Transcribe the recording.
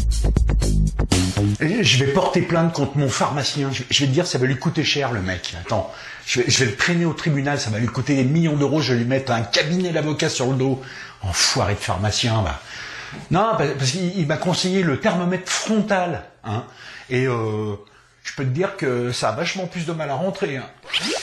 Je vais porter plainte contre mon pharmacien. Je vais te dire, ça va lui coûter cher, le mec. Attends, je vais le traîner au tribunal, ça va lui coûter des millions d'euros, je vais lui mettre un cabinet d'avocats sur le dos. Enfoiré de pharmacien, bah. Non, parce qu'il m'a conseillé le thermomètre frontal, hein. Et je peux te dire que ça a vachement plus de mal à rentrer, hein.